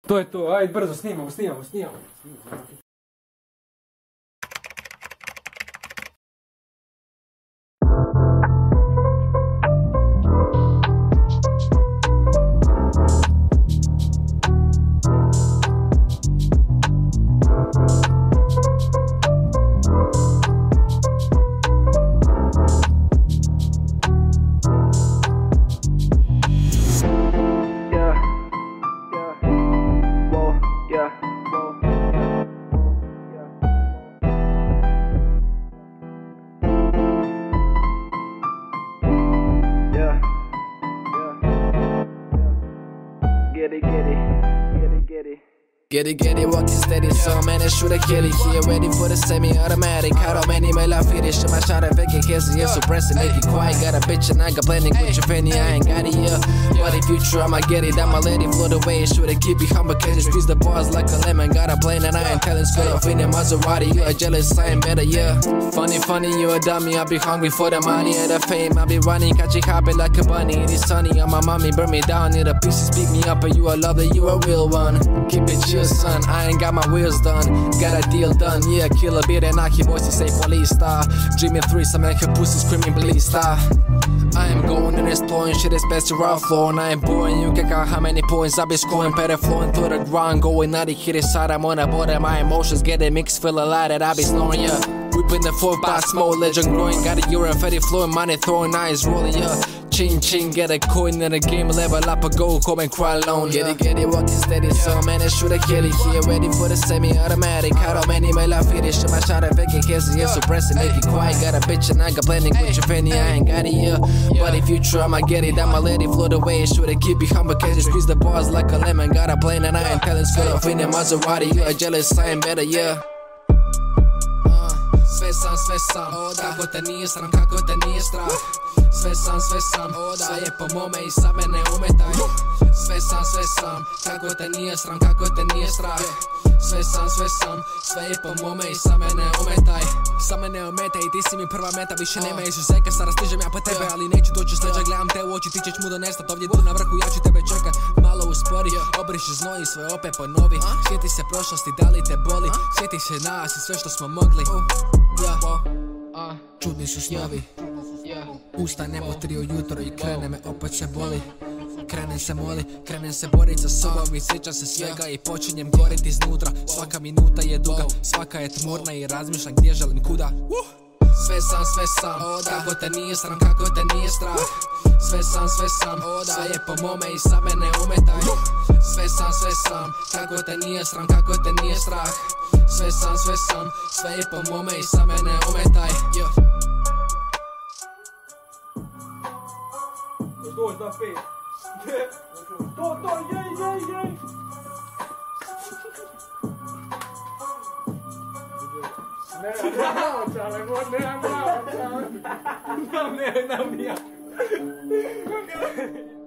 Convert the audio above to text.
To je to, ajde brzo, snimamo. Get it, walking steady, so man, I shoot a kitty. Here ready for the semi-automatic. How do many my life it is? My shot at Vicky Kiss, yeah, suppress it, make it quiet. Got a bitch and I got blending with your penny, I ain't got it, yeah. But if you try, I'ma get it, I'ma let it float away. Shoot it, keep it humble, can just squeeze the bars like a lemon. Got a plane and I ain't telling school off in a Maserati. You a jealous, I ain't better, yeah. Funny, you a dummy, I be hungry for the money and the fame. I be running, catch it hopping like a bunny. It is sunny, and my mommy burn me down. Need the pieces beat me up, and you a lover, you a real one. Keep it chill, son, I ain't got my wheels done. Got a deal done, yeah, kill a bit and I keep voices say police star. Dreaming threesome and her pussy screaming please star. I am going in this store and shit is best to rough floor. And I ain't boring, you can count how many points I be scoring. Better flowing through the ground, going naughty, hit it side. I'm on the border, my emotions getting mixed, feel a lot that I be snoring, yeah. Whipping the 4x smoke, legend growing. Got a urine, fatty flowing, money throwing, eyes rolling, yeah. Ching, get a coin in the game, level up a go, come and cry alone, yeah. Get it, walking steady, so man, I shoot a kitty. Here ready for the semi-automatic. How do many my life it is? My shot at Vicky Kiss, yeah, suppress it, make it quiet. Got a bitch and I got blending with your penny, I ain't got it, yeah. But if you try, I'ma get it, I'ma let it float away. Shoot it, keep it humble, can just squeeze the bars like a lemon. Got a plane and I ain't telling school off in a Maserati. You a jealous, I ain't better, yeah. Sve sam, kako te nije strah. Sve sam, sve je po mome i sa mene umetaj. Sve sam, kako te nije strah. Sve sam, sve je po mome i sa mene umetaj. Sa mene ometaj i ti si mi prva meta. Više nema izuzeka, sada stižem ja po tebe. Ali neću doći s leđa, gledam te u oči. Ti ćeš mu donestat ovdje tu na vrhu, ja ću tebe čekat. Malo uspori, obriši znoj i sve opet ponovi. Sjeti se prošlosti, da li te boli. Sjeti se nas i sve što smo mogli. Čudni su snovi. Ustanem u 3 ujutro i krene me, opet se boli. Krenem se moli, krenem se borit sa sobom i sjećam se svega i počinjem gorit iznutra. Svaka minuta je duga, svaka je tmurna i razmišljam gdje želim kuda. Sve sam, kako te nije strah. Sve sam, sve je po mome i sa mene umetaj. Sve sam, kako te nije strah. Sve sam, sve je po mome i sa mene umetaj. Dođi da pet. To, jej. Ne, nam ja.